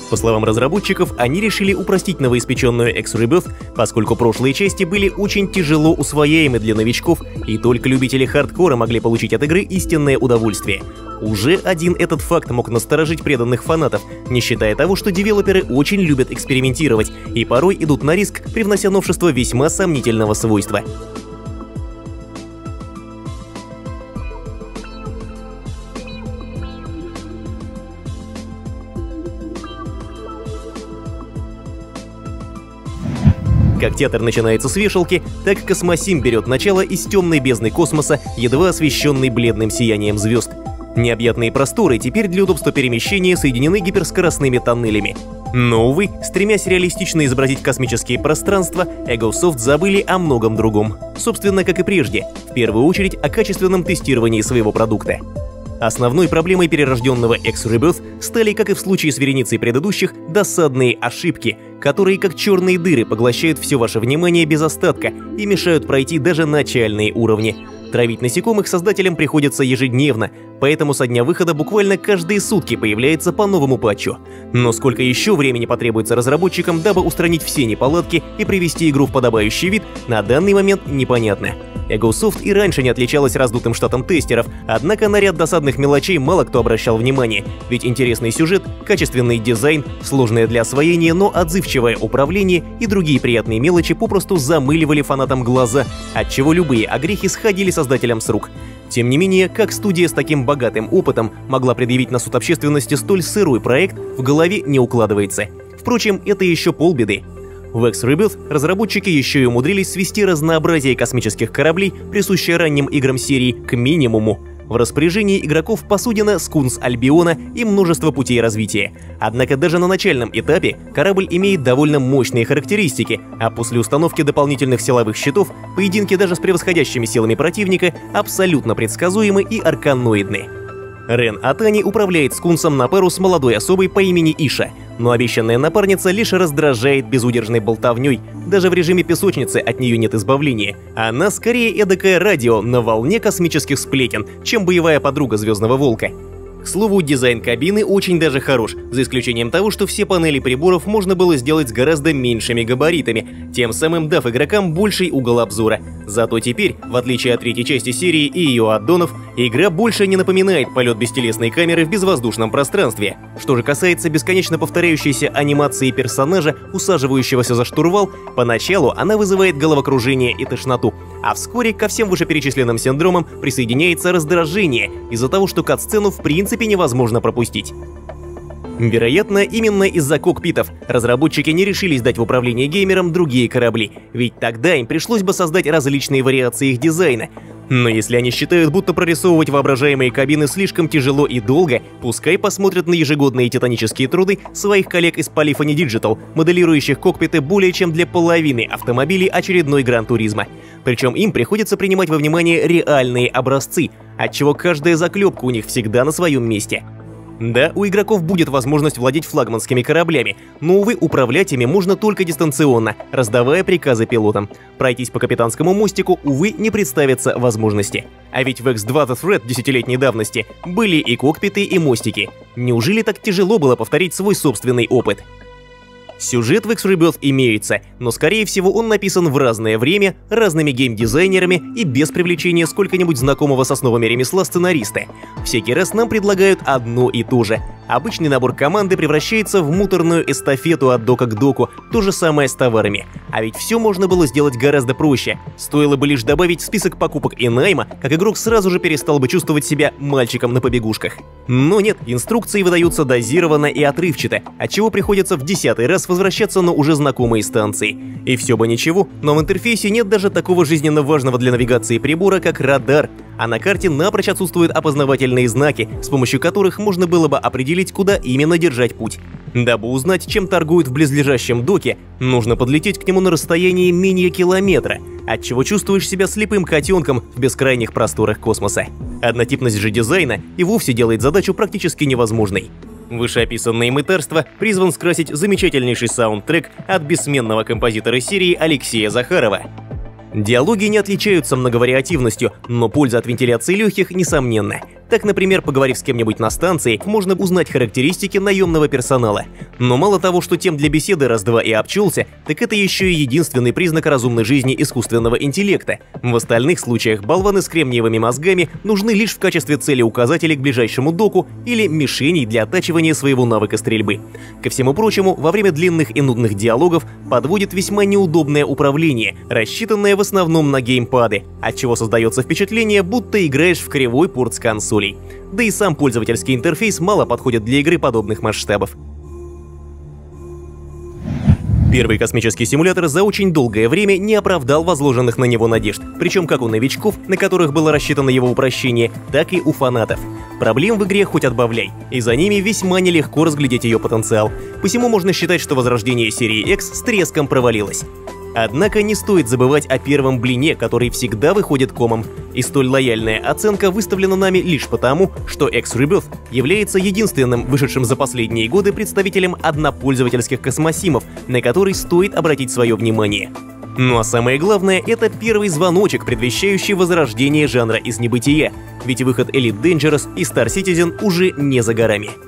По словам разработчиков, они решили упростить новоиспеченную X-Rebirth, поскольку прошлые части были очень тяжело усвояемы для новичков, и только любители хардкора могли получить от игры истинное удовольствие. Уже один этот факт мог насторожить преданных фанатов, не считая того, что девелоперы очень любят экспериментировать и порой идут на риск, привнося новшества весьма сомнительного свойства. Как театр начинается с вешалки, так Космосим берет начало из темной бездны космоса, едва освещенной бледным сиянием звезд. Необъятные просторы теперь для удобства перемещения соединены гиперскоростными тоннелями. Но, увы, стремясь реалистично изобразить космические пространства, Egosoft забыли о многом другом. Собственно, как и прежде, в первую очередь о качественном тестировании своего продукта. Основной проблемой перерожденного X-Rebirth стали, как и в случае с вереницей предыдущих, досадные ошибки, которые как черные дыры поглощают все ваше внимание без остатка и мешают пройти даже начальные уровни. Травить насекомых создателям приходится ежедневно, поэтому со дня выхода буквально каждые сутки появляется по новому патчу. Но сколько еще времени потребуется разработчикам, дабы устранить все неполадки и привести игру в подобающий вид, на данный момент непонятно. Egosoft и раньше не отличалась раздутым штатом тестеров, однако на ряд досадных мелочей мало кто обращал внимание, ведь интересный сюжет, качественный дизайн, сложное для освоения, но отзывчивое управление и другие приятные мелочи попросту замыливали фанатам глаза, отчего любые огрехи сходили создателям с рук. Тем не менее, как студия с таким богатым опытом могла предъявить на суд общественности столь сырой проект, в голове не укладывается. Впрочем, это еще полбеды. В X-Rebirth разработчики еще и умудрились свести разнообразие космических кораблей, присущее ранним играм серии, к минимуму. В распоряжении игроков посудина Скунс Альбиона и множество путей развития. Однако даже на начальном этапе корабль имеет довольно мощные характеристики, а после установки дополнительных силовых щитов поединки даже с превосходящими силами противника абсолютно предсказуемы и арканоидны. Рен Атани управляет Скунсом на пару с молодой особой по имени Иша, но обещанная напарница лишь раздражает безудержной болтовней, даже в режиме песочницы от нее нет избавления. Она скорее эдакое радио на волне космических сплетен, чем боевая подруга Звездного Волка. К слову, дизайн кабины очень даже хорош, за исключением того, что все панели приборов можно было сделать с гораздо меньшими габаритами, тем самым дав игрокам больший угол обзора. Зато теперь, в отличие от третьей части серии и ее аддонов, игра больше не напоминает полет бестелесной камеры в безвоздушном пространстве. Что же касается бесконечно повторяющейся анимации персонажа, усаживающегося за штурвал, поначалу она вызывает головокружение и тошноту, а вскоре ко всем вышеперечисленным синдромам присоединяется раздражение из-за того, что кат-сцену в принципе невозможно пропустить. Вероятно, именно из-за кокпитов разработчики не решились дать в управление геймерам другие корабли, ведь тогда им пришлось бы создать различные вариации их дизайна. Но если они считают, будто прорисовывать воображаемые кабины слишком тяжело и долго, пускай посмотрят на ежегодные титанические труды своих коллег из Polyphony Digital, моделирующих кокпиты более чем для половины автомобилей очередной Гран-туризмо. Причем им приходится принимать во внимание реальные образцы, отчего каждая заклепка у них всегда на своем месте. Да, у игроков будет возможность владеть флагманскими кораблями, но, увы, управлять ими можно только дистанционно, раздавая приказы пилотам. Пройтись по капитанскому мостику, увы, не представится возможности. А ведь в X2 The Threat десятилетней давности были и кокпиты, и мостики. Неужели так тяжело было повторить свой собственный опыт? Сюжет в X-Rebirth имеется, но скорее всего он написан в разное время, разными геймдизайнерами и без привлечения сколько-нибудь знакомого с основами ремесла сценариста. Всякий раз нам предлагают одно и то же. Обычный набор команды превращается в муторную эстафету от дока к доку, то же самое с товарами. А ведь все можно было сделать гораздо проще. Стоило бы лишь добавить в список покупок и найма, как игрок сразу же перестал бы чувствовать себя мальчиком на побегушках. Но нет, инструкции выдаются дозированно и отрывчато, отчего приходится в 10-й раз возвращаться на уже знакомые станции. И все бы ничего, но в интерфейсе нет даже такого жизненно важного для навигации прибора, как радар, а на карте напрочь отсутствуют опознавательные знаки, с помощью которых можно было бы определить, куда именно держать путь. Дабы узнать, чем торгуют в близлежащем доке, нужно подлететь к нему на расстоянии менее километра, отчего чувствуешь себя слепым котенком в бескрайних просторах космоса. Однотипность же дизайна и вовсе делает задачу практически невозможной. Вышеописанное мытарство призван скрасить замечательнейший саундтрек от бессменного композитора серии Алексея Захарова. Диалоги не отличаются многовариативностью, но польза от вентиляции легких несомненна. Так, например, поговорив с кем-нибудь на станции, можно узнать характеристики наемного персонала. Но мало того, что тем для беседы раз-два и обчелся, так это еще и единственный признак разумной жизни искусственного интеллекта. В остальных случаях болваны с кремниевыми мозгами нужны лишь в качестве целеуказателей к ближайшему доку или мишеней для оттачивания своего навыка стрельбы. Ко всему прочему, во время длинных и нудных диалогов подводит весьма неудобное управление, рассчитанное в основном на геймпады, отчего создается впечатление, будто играешь в кривой порт с консолей. Да и сам пользовательский интерфейс мало подходит для игры подобных масштабов. Первый космический симулятор за очень долгое время не оправдал возложенных на него надежд, причем как у новичков, на которых было рассчитано его упрощение, так и у фанатов. Проблем в игре хоть отбавляй, и за ними весьма нелегко разглядеть ее потенциал, посему можно считать, что возрождение серии X с треском провалилось. Однако не стоит забывать о первом блине, который всегда выходит комом, и столь лояльная оценка выставлена нами лишь потому, что X Rebirth является единственным вышедшим за последние годы представителем однопользовательских космосимов, на который стоит обратить свое внимание. Ну а самое главное, это первый звоночек, предвещающий возрождение жанра из небытия, ведь выход Elite Dangerous и Star Citizen уже не за горами.